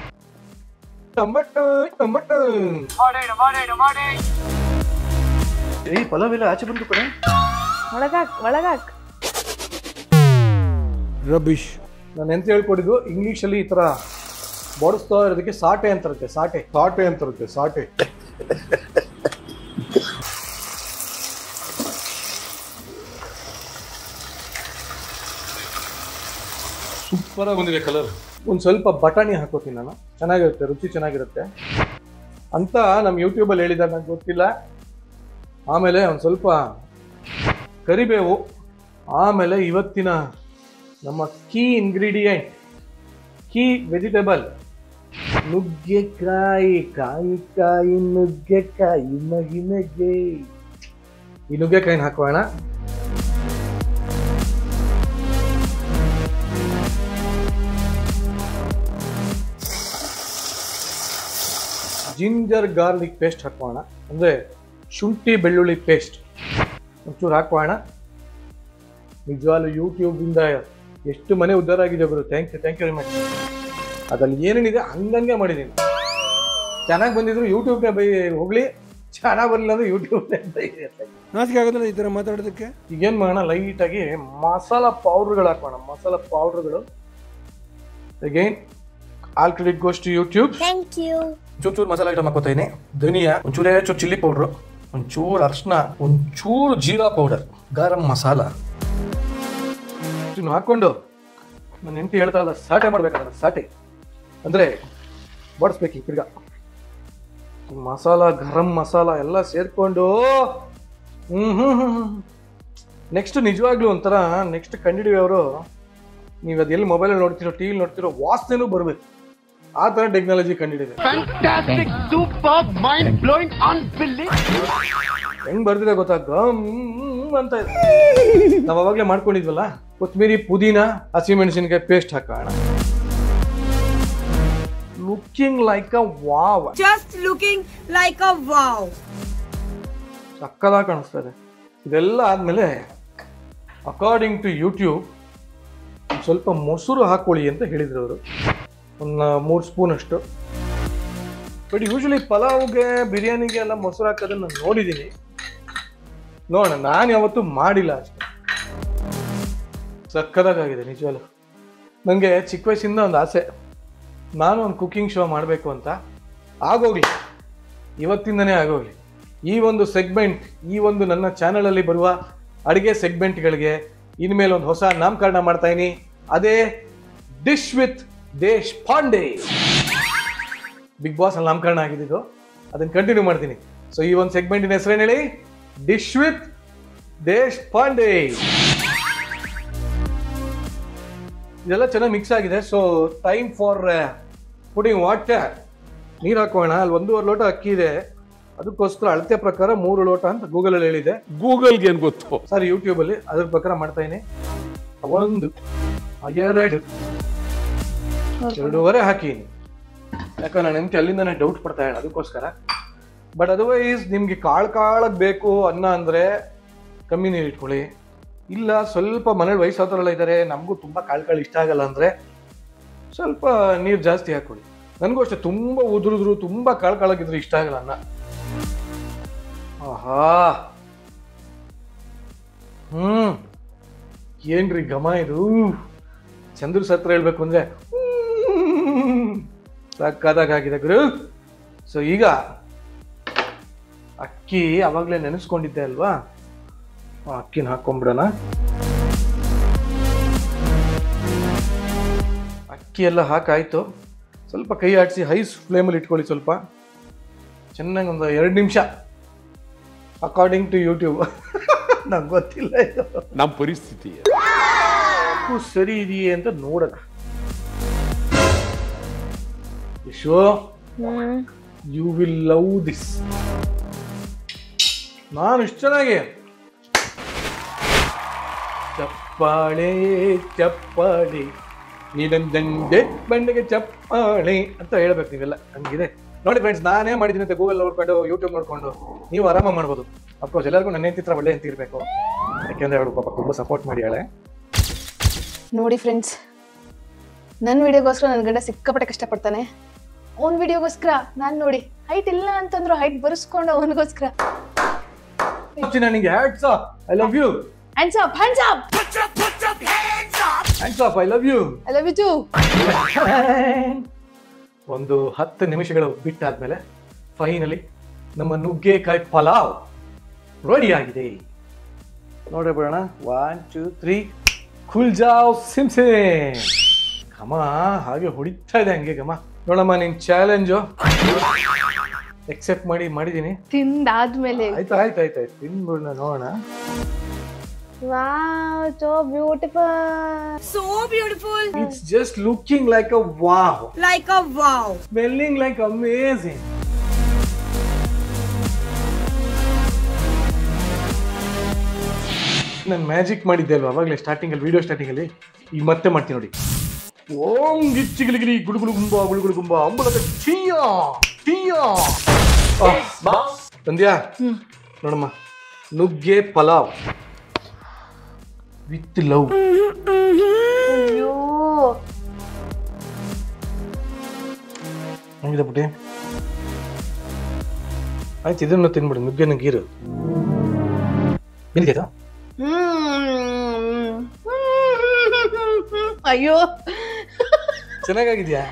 ಈ ಪಲಾವ್ ಎಲ್ಲ ಆಚೆ ಬಂದು ಕಡೆ ಒಳಗಾಕ್. ರಬಿಶ್. ನಾನು ಎಂತ ಹೇಳ್ಕೊಡಿದ್ದು, ಇಂಗ್ಲೀಷಲ್ಲಿ ಈ ಥರ ಬಡಿಸ್ತಾ ಇರೋದಕ್ಕೆ ಸಾಟೆ ಅಂತಿರುತ್ತೆ. ಸಾಟೆ ಅಂತಿರುತ್ತೆ, ಸಾಟೆ. ಸೂಪರಾಗಿ ಬಂದಿದೆ ಕಲರ್. ಒಂದು ಸ್ವಲ್ಪ ಬಟಾಣಿ ಹಾಕೋತೀನಿ ನಾನು, ಚೆನ್ನಾಗಿರುತ್ತೆ, ರುಚಿ ಚೆನ್ನಾಗಿರುತ್ತೆ ಅಂತ ನಮ್ಮ ಯೂಟ್ಯೂಬಲ್ಲಿ ಹೇಳಿದ್ದಾರೆ, ನಂಗೆ ಗೊತ್ತಿಲ್ಲ. ಆಮೇಲೆ ಒಂದು ಸ್ವಲ್ಪ ಕರಿಬೇವು, ಆಮೇಲೆ ಇವತ್ತಿನ ನಮ್ಮ ಕೀ ಇಂಗ್ರೀಡಿಯೆಂಟ್, ಕೀ ವೆಜಿಟೇಬಲ್ ನುಗ್ಗೆಕಾಯಿ. ಕಾಯಿ ನುಗ್ಗೆಕಾಯಿ ಮಗಿಮೆಗೆ. ಈ ನುಗ್ಗೆಕಾಯಿನ ಹಾಕೋಣ. ಜಿಂಜರ್ ಗಾರ್ಲಿಕ್ ಪೇಸ್ಟ್ ಹಾಕೋಣ, ಅಂದರೆ ಶುಂಠಿ ಬೆಳ್ಳುಳ್ಳಿ ಪೇಸ್ಟ್ ಒಂಚೂರು ಹಾಕೋಣ. ನಿಜವಾಗ್ಲೂ ಯೂಟ್ಯೂಬಿಂದ ಎಷ್ಟು ಮನೆ ಉದ್ಧಾರ ಆಗಿದೆ ಗುರು. Thank you very much. ಅದ್ರಲ್ಲಿ ಏನೇನಿದೆ ಹಂಗಂಗೆ ಮಾಡಿದ್ದೀನಿ. ಚೆನ್ನಾಗಿ ಬಂದಿದ್ರು ಯೂಟ್ಯೂಬ್ನೇ ಹೋಗ್ಲಿ, ಚೆನ್ನಾಗಿ ಬರಲಿಲ್ಲ ಅಂದ್ರೆ ಯೂಟ್ಯೂಬ್ನೇ ನಾಚಿಕೆ ಆಗೋದಿಲ್ಲ ಈ ಥರ ಮಾತಾಡೋದಕ್ಕೆ. ಈಗೇನು ಮಾಡೋಣ, ಲೈಟಾಗಿ ಮಸಾಲ ಪೌಡ್ರ್ಗಳು ಹಾಕೋಣ. ಮಸಾಲ ಪೌಡ್ರ್ಗಳು again all credit goes to YouTube. Thank you. ಚೂರು ಮಸಾಲ ಐಟಮ್ ಹಾಕೋತೀನಿ. ಧನಿಯಾ, ಒಂಚೂರೇ ಚೂರು ಚಿಲ್ಲಿ ಪೌಡ್ರು, ಒಂಚೂರು ಅರ್ಶಿನ, ಒಂಚೂರು ಜೀರಾ ಪೌಡರ್, ಗರಂ ಮಸಾಲ ಹಾಕೊಂಡು ನಾನು ಹೆಂಡತಿ ಹೇಳ್ತಾರಲ್ಲ, ಸಾಟೆ ಮಾಡ್ಬೇಕಾದ್ರೆ ಸಾಟೆ ಅಂದರೆ ಬಡಿಸ್ಬೇಕು. ಈ ತಿರ್ಗಾ ಮಸಾಲ, ಗರಂ ಮಸಾಲ ಎಲ್ಲ ಸೇರಿಕೊಂಡು ನೆಕ್ಸ್ಟ್ ನಿಜವಾಗ್ಲೂ ಒಂಥರ ನೆಕ್ಸ್ಟ್ ಕಂಡಿಡಿಯವರು, ನೀವು ಅದು ಎಲ್ಲಿ ಮೊಬೈಲಲ್ಲಿ ನೋಡ್ತಿರೋ, ಟಿ ವಿಲಿ ನೋಡ್ತಿರೋ ವಾಸನೆನೂ ಬರಬೇಕು. ಆ ಥರ ಟೆಕ್ನಾಲಜಿ ಕಂಡಿಡಿದೆ. ಹೆಂಗ್ ಬರ್ದಿದೆ ಗೊತ್ತಾ, ಗಮ್ ಅಂತ ಇದೆ. ನಾವು ಅವಾಗಲೇ ಮಾಡ್ಕೊಂಡಿದ್ವಲ್ಲ. ಕೊತ್ತಂಬರಿ, ಪುದೀನ, ಹಸಿಮೆಣಸಿನಕಾಯಿ ಪೇಸ್ಟ್ ಹಾಕೋಣ. Looking like a wow. Just looking like a wow. ಸಕ್ಕದಾಗಿ ಕಾಣಿಸ್ತಾ ಇದೆ. ಇದೆಲ್ಲ ಆದ್ಮೇಲೆ ಅಕಾರ್ಡಿಂಗ್ ಟು ಯೂಟ್ಯೂಬ್ ಸ್ವಲ್ಪ ಮೊಸರು ಹಾಕೊಳ್ಳಿ ಅಂತ ಹೇಳಿದ್ರು ಅವರು, ಒಂದು 3 ಸ್ಪೂನ್ ಅಷ್ಟು. ಬಟ್ ಯೂಶಲಿ ಪಲಾವ್ಗೆ, ಬಿರಿಯಾನಿಗೆ ಎಲ್ಲ ಮೊಸರು ಹಾಕೋದನ್ನ ನಾನು ನೋಡಿದ್ದೀನಿ. ನೋಡೋಣ, ನಾನು ಯಾವತ್ತೂ ಮಾಡಿಲ್ಲ ಅಷ್ಟೆ. ಸಕ್ಕದಾಗಿದೆ ನಿಜವಲ್ಲ. ನನಗೆ ಚಿಕ್ಕ ವಯಸ್ಸಿಂದ ಒಂದು ಆಸೆ, ನಾನು ಒಂದು ಕುಕ್ಕಿಂಗ್ ಶೋ ಮಾಡಬೇಕು ಅಂತ. ಆಗೋಗ್ಲಿ, ಇವತ್ತಿಂದನೇ ಆಗೋಗ್ಲಿ. ಈ ಒಂದು ಸೆಗ್ಮೆಂಟ್, ಈ ಒಂದು ನನ್ನ ಚಾನಲಲ್ಲಿ ಬರುವ ಅಡುಗೆ ಸೆಗ್ಮೆಂಟ್ಗಳಿಗೆ ಇನ್ಮೇಲೆ ಒಂದು ಹೊಸ ನಾಮಕರಣ ಮಾಡ್ತಾ ಇದೀನಿ. ಅದೇ ಡಿಶ್ ವಿತ್ ದೇಶ್ ಪಾಂಡೆ. ಬಿಗ್ ಬಾಸ್ ಅಲ್ಲಿ ನಾಮಕರಣ ಆಗಿದ್ದು, ಅದನ್ನು ಕಂಟಿನ್ಯೂ ಮಾಡ್ತೀನಿ. ಸೊ ಈ ಒಂದು ಸೆಗ್ಮೆಂಟಿನ ಹೆಸರೇನು ಹೇಳಿ? ಡಿಶ್ ವಿತ್ ದೇಶ್ ಪಾಂಡೆ. ಇದೆಲ್ಲ ಚೆನ್ನಾಗಿ ಮಿಕ್ಸ್ ಆಗಿದೆ. So time for putting water. ನೀರು ಹಾಕೋಣ. ಅಲ್ಲಿ 1.5 ಲೋಟ ಅಕ್ಕಿ ಇದೆ, ಅದಕ್ಕೋಸ್ಕರ ಅಳತೆ ಪ್ರಕಾರ 3 ಲೋಟ ಅಂತ ಗೂಗಲ್ ಅಲ್ಲಿ ಹೇಳಿದೆ. ಗೂಗಲ್ಗೆ ಏನು ಗೊತ್ತು? ಸರ್ ಯೂಟ್ಯೂಬ್ ಅಲ್ಲಿ ಅದ್ರ ಪ್ರಕಾರ ಮಾಡ್ತಾ ಇದೀನಿ. 1 2 2.5 ಹಾಕೀನಿ. ಯಾಕಂದ್ರೆ ನಾನು ಎಂತ ಅಲ್ಲಿಂದಾನೆ ಡೌಟ್ ಪಡ್ತಾ ಇದ್ದೀನಿ ಅದಕ್ಕೋಸ್ಕರ. ಬಟ್ ಅದರ್ವೈಸ್ ನಿಮ್ಗೆ ಕಾಳಾಗ್ ಬೇಕು ಅನ್ನ ಅಂದ್ರೆ ಕಮ್ಮಿ ನೀರು ಇಟ್ಕೊಳ್ಳಿ. ಇಲ್ಲ ಸ್ವಲ್ಪ ಮನೇಲಿ ವಯಸ್ಸಾದವರೆಲ್ಲ ಇದ್ದಾರೆ, ನಮಗೂ ತುಂಬಾ ಕಾಳು ಇಷ್ಟ ಆಗಲ್ಲ ಅಂದ್ರೆ ಸ್ವಲ್ಪ ನೀರು ಜಾಸ್ತಿ ಹಾಕೊಳ್ಳಿ. ನನಗೂ ಅಷ್ಟೇ, ತುಂಬಾ ಉದುರಿದ್ರು ತುಂಬಾ ಕಾಳಾಗಿದ್ರೆ ಇಷ್ಟ ಆಗಲ್ಲ ಅನ್ನ. ಆಹಾ, ಏನ್ರಿ ಘಮ ಇದು. ಚಂದ್ರ ಸತ್ರ ಹೇಳ್ಬೇಕು ಅಂದ್ರೆ ಸಕ್ಕದಾಗಿದೆ ಗುರು. ಸೊ ಈಗ ಅಕ್ಕಿ ಅವಾಗ್ಲೇ ನೆನೆಸ್ಕೊಂಡಿದ್ದೆ ಅಲ್ವಾ, ಅಕ್ಕಿನ ಹಾಕೊಂಡ್ಬಿಡೋಣ. ಅಕ್ಕಿ ಎಲ್ಲ ಹಾಕಾಯ್ತು. ಸ್ವಲ್ಪ ಕೈ ಆಡಿಸಿ ಹೈ ಫ್ಲೇಮಲ್ಲಿ ಇಟ್ಕೊಳ್ಳಿ. ಸ್ವಲ್ಪ ಚೆನ್ನಾಗಿ ಒಂದು 2 ನಿಮಿಷ ಅಕಾರ್ಡಿಂಗ್ ಟು ಯೂಟ್ಯೂಬ್. ನಂಗೆ ಗೊತ್ತಿಲ್ಲ ಇದು ನಮ್ಮ ಪರಿಸ್ಥಿತಿ ಸರಿ ಇದೆಯೇ ಅಂತ ನೋಡೋಣ. Yasho, you will love this. ನಾನು ಇಷ್ಟು ಚೆನ್ನಾಗಿ ಚಪ್ಪಾಳೆ ಚಪ್ಪಾಳೆ ನೀಡಂದಂಡೆ ಬಂಡೆಗೆ ಚಪ್ಪಾಳೆ ಅಂತ ಹೇಳ್ಬೇಕು ನೀವೆಲ್ಲ. ಹಂಗಿದೆ ನೋಡಿ ಫ್ರೆಂಡ್ಸ್, ನಾನೇ ಮಾಡಿದ್ದೀನಿ ಅಂತ ಗೂಗಲ್ ನೋಡ್ಕೊಂಡು ಯೂಟ್ಯೂಬ್ ನೋಡ್ಕೊಂಡು ನೀವು ಆರಾಮಾಗಿ ಮಾಡ್ಬೋದು. ಅಫ್ಕೋರ್ಸ್ ಎಲ್ಲರಿಗೂ ನನ್ನ ಹೆಂಡತಿ ಒಳ್ಳೆ ಅಂತ ಇರಬೇಕು, ಯಾಕೆಂದ್ರೆ ಅವಳು ಪಾಪ ತುಂಬ ಸಪೋರ್ಟ್ ಮಾಡಿಯಾಳೆ. ನೋಡಿ ಫ್ರೆಂಡ್ಸ್, ನನ್ನ ವಿಡಿಯೋಗೋಸ್ಕರ ನನ್ನ ಗಂಡ ಸಿಕ್ಕಾಪಟ್ಟೆ ಕಷ್ಟಪಡ್ತಾನೆ. ಅವ್ನ ವಿಡಿಯೋಗೋಸ್ಕರ ನಾನು ನೋಡಿ ಹೈಟ್ ಇಲ್ಲ ಅಂತಂದ್ರು ಹೈಟ್ ಬರೆಸ್ಕೊಂಡು ಅವನಿಗೋಸ್ಕರ. ನನಗೆ hats off, I love you. Hands up, hands up, hands off, I love you. I love you too. ಒಂದು 10 ನಿಮಿಷಗಳು ಬಿಟ್ಟಾದ್ಮೇಲೆ ಫೈನಲಿ ನಮ್ಮ ನುಗ್ಗೆಕಾಯಿ ಪಲಾವ್ ರೆಡಿ ಆಗಿದೆ. ನೋಡ್ರಿ ಬಿಡೋಣ. 1 2 3 ಖುಲ್ಜಾವ್ ಸಿಮ್ಸೆ. ಘಮ ಹಾಗೆ ಹೊಡಿತಾ ಇದೆ ಹಂಗೆ ಘಮ. ನೋಡಮ್ಮ, ನಿನ್ ಚಾಲೆಂಜು ಎಕ್ಸೆಪ್ಟ್ ಮಾಡಿದ್ದೀನಿ. ತಿಂದಾದ್ಮೇಲೆ ಆಯ್ತು ಆಯ್ತು ಆಯ್ತು ಆಯ್ತು ತಿನ್ಬಿಡೋಣ, ನೋಡೋಣ. Wow, so beautiful. So beautiful. It's just looking like a wow. Like a wow. Smelling like amazing. ನಾನು ಮ್ಯಾಜಿಕ್ ಮಾಡಿದ್ದೆ ಅಲ್ವಾ ಅವಾಗಲೇ ಸ್ಟಾರ್ಟಿಂಗಲ್ಲಿ, ವಿಡಿಯೋ ಸ್ಟಾರ್ಟಿಂಗಲ್ಲಿ. ಈಗ ಮತ್ತೆ ಮಾಡ್ತೀನಿ ನೋಡಿ. ಓಂ ಗಿಚ್ಚಿಗಿಲಿಗಿಲಿ ಗುಡುಗುಡು ಗುಂಬ ಅಂಬುಲಕ ಚೀಯ ಚೀಯ. ತಂದ್ಯಾ ನೋಡಮ್ಮ, ನುಗ್ಗೆ ಪಲಾವ್ ವಿತ್ ಲವ್. ಅಯ್ಯೋ, ಹಂಗಿದೆ ಪುಟ್ಟಿ. ಆಯ್ತು, ಇದನ್ನು ತಿನ್ಬಿಡು. ನುಗ್ಗೆನ ಗೀರು ಬಿಂದಿಗೆ. ಅಯ್ಯೋ ಚೆನ್ನಾಗಿದ್ಯಾ?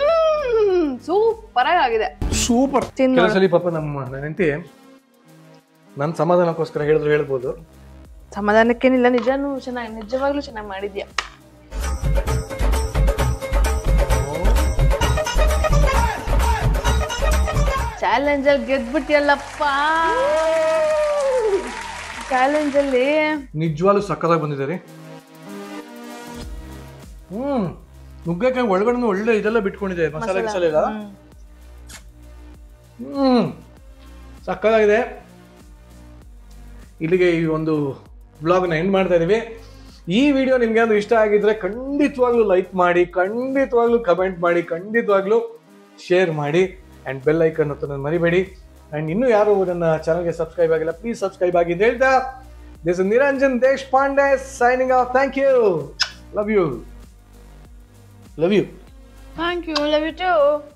ಸೂಪರ್ ಆಗಿದೆ. ಸೂಪರ್. ಕೆಲಸಲಿ ಪಾಪ ನನ್ನ ಹೆಂಡತಿ ನನ್ನ ಸಮಾಧಾನಕ್ಕೋಸ್ಕರ ಹೇಳಿದ್ರು ಹೇಳ್ಬೋದು. ಸಮಾಧಾನಕ್ಕೇನಿಲ್ಲ, ನಿಜವಾಗ್ಲೂ ಚೆನ್ನಾಗಿ ಮಾಡಿದ್ಯಾ. ಚಾಲೆಂಜ್ ಅಲ್ಲಿ ಗೆದ್ಬಿಟ್ಟಿಯಲ್ಲಪ್ಪ. ಚಾಲೆಂಜ್ ಅಲ್ಲಿ ನಿಜವಾಗ್ಲೂ ಸಕ್ಕತ್ತಾಗಿ ಬಂದಿದೆ ರೀ. ನುಗ್ಗೆಕಾಯಿ ಒಳಗಡೆ ಒಳ್ಳೆ ಇದೆಲ್ಲ ಬಿಟ್ಕೊಂಡಿದೆ, ಮಸಾಲೆ ಗಿಸಾಲೆ ಇಲ್ಲ. ಸಕ್ಕತ್ತಾಗಿದೆ. ಇಲ್ಲಿಗೆ ಈ ಒಂದು ಬ್ಲಾಗ್ನ ಎಂಡ್ ಮಾಡ್ತಾ ಇದೀವಿ. ಈ ವಿಡಿಯೋ ನಿಮ್ಗೆ ಏನಾದ್ರು ಇಷ್ಟ ಆಗಿದ್ರೆ ಖಂಡಿತವಾಗ್ಲೂ ಲೈಕ್ ಮಾಡಿ, ಖಂಡಿತವಾಗ್ಲೂ ಕಮೆಂಟ್ ಮಾಡಿ, ಖಂಡಿತವಾಗ್ಲೂ ಶೇರ್ ಮಾಡಿ, ಅಂಡ್ ಬೆಲ್ ಐಕನ್ ಅಂತ ಮರಿಬೇಡಿ. ಅಂಡ್ ಇನ್ನೂ ಯಾರು ನನ್ನ ಚಾನಲ್ಗೆ ಸಬ್ಸ್ಕ್ರೈಬ್ ಆಗಿಲ್ಲ, ಪ್ಲೀಸ್ ಸಬ್ಸ್ಕ್ರೈಬ್ ಆಗಿ ಅಂತ ಹೇಳ್ತಾ, this is Niranjan Deshpande signing off. Thank you. Love you. Love you. Thank you. Love you too.